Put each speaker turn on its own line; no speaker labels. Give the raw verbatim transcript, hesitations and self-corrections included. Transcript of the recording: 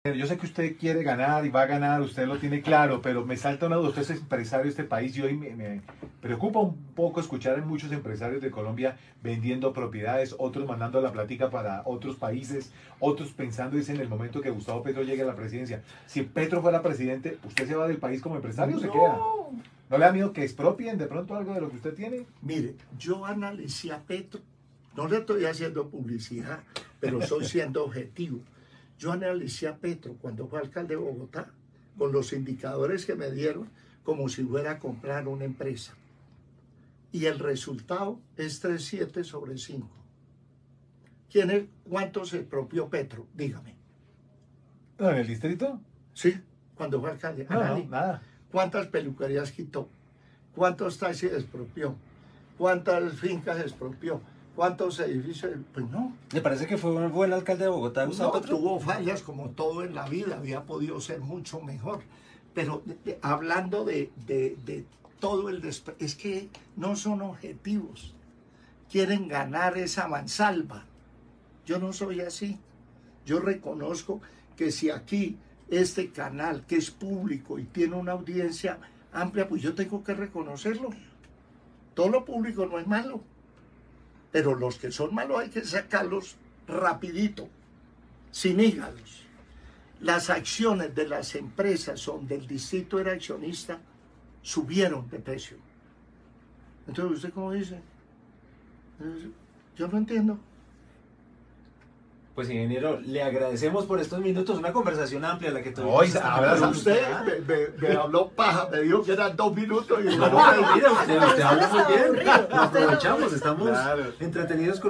Yo sé que usted quiere ganar y va a ganar, usted lo tiene claro, pero me salta una duda. Usted es empresario de este país y hoy me, me preocupa un poco escuchar a muchos empresarios de Colombia vendiendo propiedades, otros mandando la plática para otros países, otros pensando es en el momento que Gustavo Petro llegue a la presidencia. Si Petro fuera presidente, ¿usted se va del país como empresario o se queda?
No,
¿No le da miedo que expropien de pronto algo de lo que usted tiene?
mire, yo analicé a Petro, no le estoy haciendo publicidad, pero estoy siendo objetivo. Yo analicé a Petro cuando fue alcalde de Bogotá, con los indicadores que me dieron, como si fuera a comprar una empresa. Y el resultado es tres punto siete sobre cinco. ¿Quién es, ¿Cuánto se expropió Petro? Dígame.
¿No, en el distrito?
Sí, cuando fue alcalde.
No, no,
Anali,
nada.
¿cuántas peluquerías quitó? ¿Cuántos taxis expropió? ¿Cuántas fincas expropió? ¿Cuántos edificios? Pues no.
¿Le parece que fue un buen alcalde de Bogotá, Gustavo
No,
Petro?
tuvo fallas como todo en la vida, había podido ser mucho mejor. Pero de, de, hablando de, de, de todo el desp- es que no son objetivos. Quieren ganar esa mansalva. Yo no soy así. Yo reconozco que si aquí este canal, que es público y tiene una audiencia amplia, pues yo tengo que reconocerlo. Todo lo público no es malo. Pero los que son malos hay que sacarlos rapidito, sin hígados. Las acciones de las empresas donde el distrito era accionista subieron de precio. Entonces, ¿usted cómo dice? Yo no entiendo.
Pues ingeniero, le agradecemos por estos minutos, una conversación amplia la que tuvimos.
Hoy,
esta
ahora
mañana.
Pero usted me, me, me habló paja, me dijo que eran dos minutos y
No, no, pero mira, usted, usted habla muy bien.
Aburrido.
Lo aprovechamos, estamos
Claro.
entretenidos con